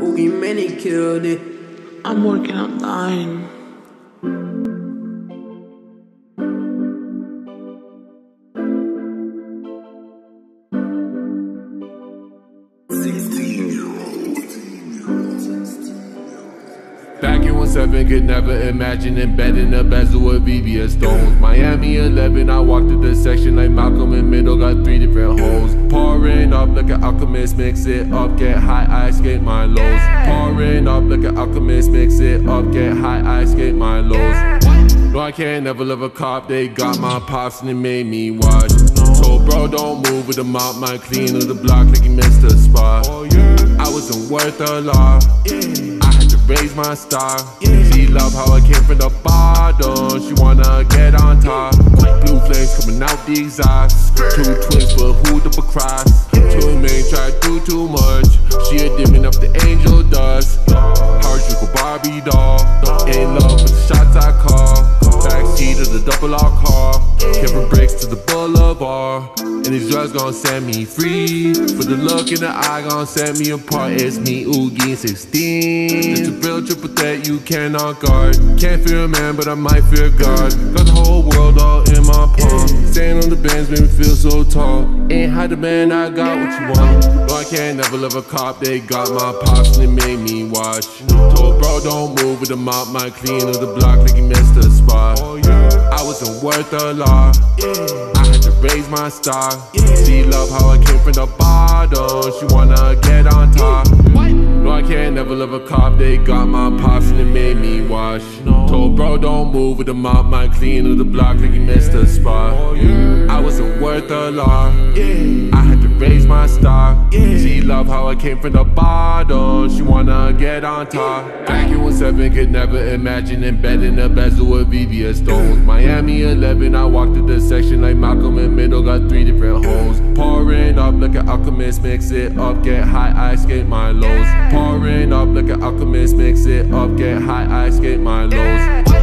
Oogie Many killed it. I'm working on dying. Back in 17, could never imagine embedding a bezel with VVS stones. Miami 11, I walked through the section like Malcolm in middle, got 3 different holes. Pouring up like an alchemist, mix it up, get high, I escape my lows. Pouring up like an alchemist, mix it up, get high, I escape my lows. No, I can't never love a cop, they got my pops and they made me watch. Told bro, don't move with the mop, my clean of the block like he missed the spot. I wasn't worth a lot, I had to raise my star. She love how I came from the bottom, she wanna get on top. Blue flames coming out the exhaust, 2 twins but who'd up across. 2 men try to do too much, she a dimming up the angel dust. Hard you go Barbie doll, in love with the shots I call. Backseat of the double R car, Kevin bricks to the boulevard. And these drugs gon' set me free, but the look in the eye gon' set me apart. It's me, Oogie, and 16. It's a real triple threat you cannot guard. Can't fear a man, but I might fear God. Got the whole world all in my palm. Staying on the bench made me feel so tall. Ain't hide the man, I got what you want. No, I can't never love a cop, they got my pops and they made me watch. Told bro, don't move with the mop, my clean of the block like he missed the spot. I wasn't worth a lot, I had to raise my star. She love how I came from the bottom, she wanna get on top. No, I can't never love a cop, they got my pops and they made me watch. Told bro, don't move with the mop, my clean of the block like he missed the spot. I wasn't worth a lot, I had to raise my star. She love how I came from the bottom, she wanna get on top. Back in 17, could never imagine embedding a bezel with VVS stones. Miami 11, I walked through the section like Malcolm in middle, got 3 different holes. Pouring up like an alchemist, mix it up, get high, I escape my lows. Pouring up like an alchemist, mix it up, get high, I escape my lows.